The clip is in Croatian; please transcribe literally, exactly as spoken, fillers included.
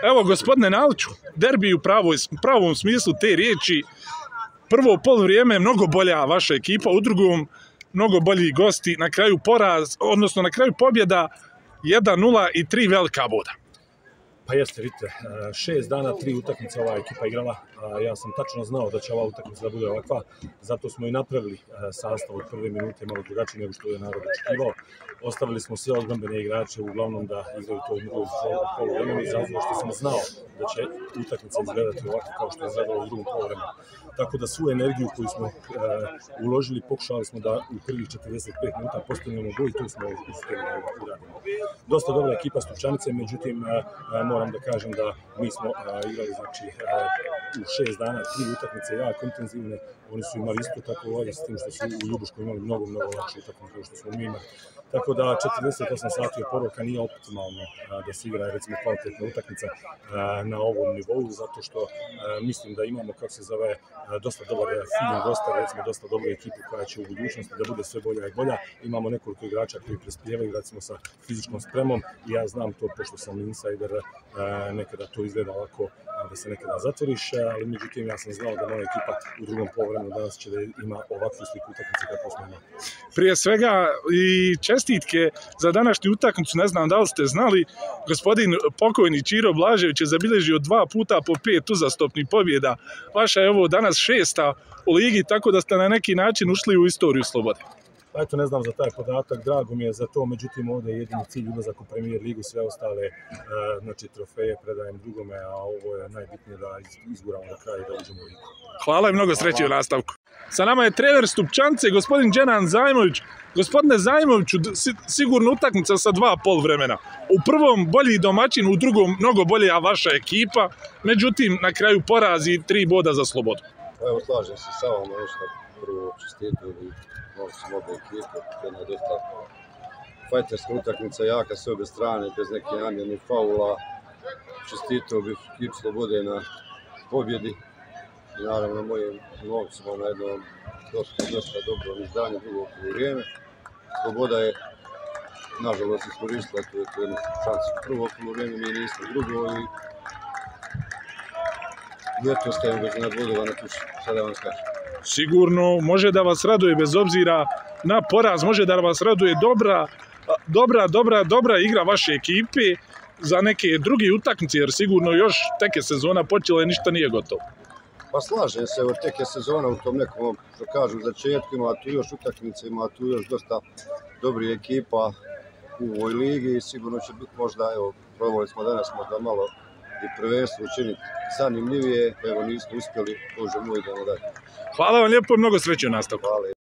Evo, gospodine Naliću, derbi u pravoj, pravom smislu te riječi. Prvo poluvrijeme je mnogo bolja vaša ekipa, u drugom mnogo bolji gosti, na kraju poraz, odnosno na kraju pobjeda jedan nula i tri velika boda. Pa jeste, vidite, šest dana, tri utakmice ova ekipa igrala. Ja sam tačno znao da će ova utakmica da bude ovakva, zato smo i napravili sastav od prve minute malo drugačiji nego što je narod očekivao. Ostavili smo sve odbrambene igrače uglavnom da igraju to drugo poluvremenu, zato što sam znao da će utakmica izgledati ovako kao što je izgledalo u drugom poluvremenu. Tako da svu energiju koju smo uh, uložili, pokušali smo da u prvih četrdeset pet minuta postignemo gol i to smo uspjeli da uradimo. Dosta dobra ekipa Stupčanice, međutim uh, uh, moram da kažem da mi smo uh, igrali znači, uh, u šest dana, tri utakmice jako intenzivne. Oni su imali isto tako volje s tim što su u Ljubuškoj imali mnogo, mnogo lakše utakmice nego što smo mi imali. Tako da četrdeset osam sati oporavka nije optimalno uh, da se igra recimo kvalitetna utakmica uh, na ovom nivou, zato što uh, mislim da imamo, kako se zove, dosta dobar film, dosta, recimo, dosta dobru ekipu koja će u budućnosti da bude sve bolja i bolja. Imamo nekoliko igrača koji prespijevaju, recimo, sa fizičkom spremom i ja znam to, pošto sam insider, nekada to izgleda ovako da se nekada zatvoriš, ali međutim ja sam znao da moja ekipa u drugom poluvremenu danas će da ima ovakvu sliku utakmice kako smo imali. Prije svega i čestitke za današnju utakmicu, ne znam da li ste znali, gospodin pokojni Čiro Blažević je zabilježio dva puta po pet uzastopnih pobjeda. Vaša je ovo danas šesta u ligi, tako da ste na neki način ušli u istoriju Slobode. Pa eto, ne znam za taj podatak, drago mi je za to, međutim ovdje je jedini cilj ulazak u Premier ligu, sve ostale znači, trofeje predajem drugome, a ovo je najbitnije da izguramo na kraju i da uđemo u ligu. Hvala i mnogo sreće u nastavku. Sa nama je trener Stupčanice, gospodin Dženan Zajmović. Gospodine Zajmoviću, sigurno utakmica sa dva pol vremena. U prvom bolji domaćin, u drugom mnogo bolja vaša ekipa, međutim na kraju porazi tri boda za Slobodu. Evo, slažem se sa vama, nešto prvo čestitili novcima obe ekipe, to je jedna dosta fajterska utakmica, jaka s obe strane, bez nekih namjernih faula. Čestitao bih ekipu Slobode na pobjedi i naravno mojim novcima na jednom dosta, dosta dobrom izdanju drugog poluvrijeme. Sloboda je, nažalost, iskoristila tu jednu šansu prvog poluvrijeme, mi nismo drugo i I eto ostajem bez nadvodova na tuši, sada vam skačem. Sigurno može da vas raduje bez obzira na poraz, može da vas raduje dobra, dobra, dobra, dobra igra vaše ekipe za neke druge utakmice, jer sigurno još tek je sezona počela i ništa nije gotovo. Pa slažem se, evo tek je sezona u tom nekom, što kažu, začetku, ima tu još utakmice, ima tu još dosta dobrih ekipa u ovoj ligi i sigurno će biti možda, evo, probali smo danas možda malo i prvenstvo učiniti zanimljivije, evo nismo uspjeli, Bože moj, da ne dalje. Hvala vam lijepo i mnogo sreće u nastavku. Hvala.